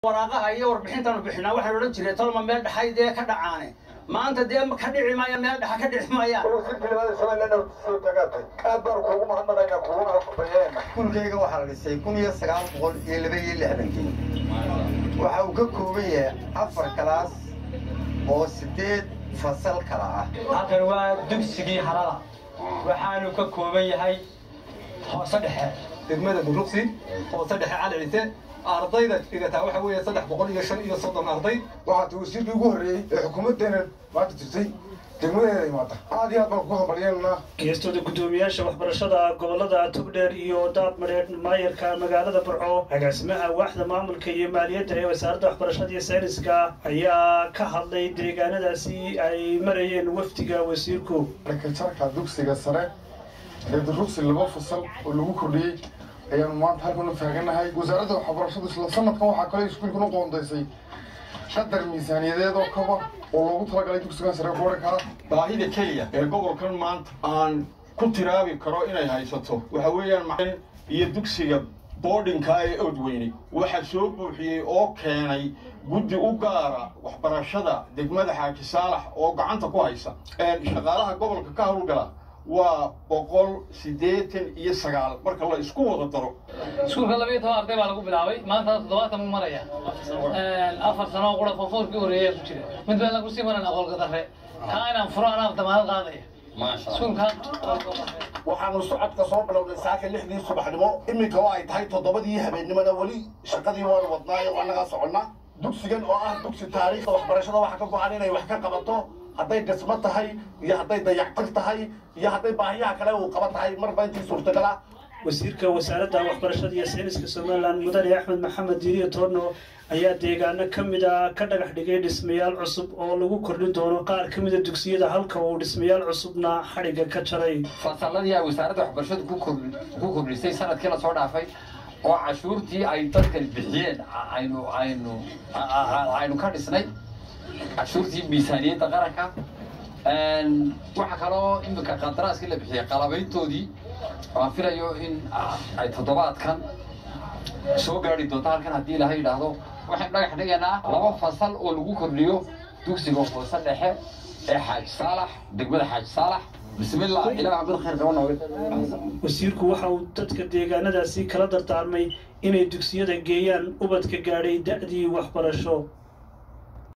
waraaqaha iyo warbixintan bixinaa waxaan oran jiray tolma meel dhaxay dee ka dhacaane maanta dee ka dhici maayo meel dhaxa ka dhici maaya kulkayga waxaa la dhisay 1962 waxa uu ka kooban yahay 4 kalaas oo 8 fasal kala ah. halkan waa dugsigii harada waxaanu ka kooban yahay hoose dhexe degmada Buruqsi hoose dhexe Calciise ardayda dhigata waxa weeye 335 arday waxa uu sidii ugu horeeyay xukuumadeena maanta tirtay degmada imaata aad iyo aad baan ku hambalyeynaa geestooda gudoomiyaasha waxbarashada gobolada Togdheer iyo Daadmareed maayarka magaalada Burco agaasimaha waaxda maamulka iyo maaliyadda ee wasaaradda waxbarashada iyo sayniska ayaa ka hadlay deegaanadaasi ay marayeen wafdiga wasiirku rakajarka dugsiga sare ee Buruqsi laba fasal oo lagu kordhiyay ayaan maanta halkan u taaganahay wasaaradda waxbarashada isla sanadkan waxa kale iskuulku u qoondeysay qadar miisaaniyadeed oo kaba oo loogu talagalay dugsiga sare boorka baahida kaliya ee gobolkan maanta aan ku tiraabi karo inay haysato waxa weeyaan macallin iyo dugsiga boardingka ee Odweyne waxa soo buuxiyay oo keenay guddi u gaara waxbarashada degmada Xaaji Saalax oo gacanta ku haysa shaqaalaha gobolka ka hawlgala waa 189 marka la isku wada daro iskuulka 12 arday baa lagu bilaabay maanta 70 maraya 4 sano qura foofurkii horeeyay ku jira mid baa lagu sii maran aqoonka darre kaana furana damaanad qaaday maasha Allah waxaanu socodka soo bilownay saaka 6 subaxnimo imika waa ay tahay 7 habeenimada wali shaqadii waan wadnaa oo anaga soconnaa dugsigan oo ah dugsi taariikhda waxbarashada waxa ka go'an inay wax ka qabato hadday dhismo tahay iyo hadday dayactir tahay iyo hadday baahiyaha kale uu qaban tahay marba intii suurtagal ah wasiirka wasaaradda waxbarashada iyo sayniska Soomaaliland Mudane Axmed Maxamed Diiriye Toorno ayaa deegaano kamid ah ka dhagax dhigay dhismayaal cusub oo lagu kordhin doono qaar kamid ah dugsiyada halka uu dhismayaal cusubna xariga ka jaray fasaladii wasaaradda waxbarashada ku kordhisay sanadkii la soo dhaafay oo cashuurtii ay dadka bixiyeen aynu ka dhisnay cashuurtii miisaaniyadda qaranka waxa kaloo imika qandaraaskii la bixiyay qalabayntoodii waan filayo in ay toddobaadkan soo gaari doonto halkan haddii ilaahay yidhaahdo waxaan dhagax dhigaynaa 2 fasal oo lagu kordhiyo dugsiga hoose dhexe ee Xaaji Saalax degmada Xaaji Saalax bismillah ilaahay abad khayr qabana wasiirku waxa uu dadka deegaanadaasi kala dardaarmay inay dugsiyada geeyaan ubadka gaadhay da'dii waxbarasho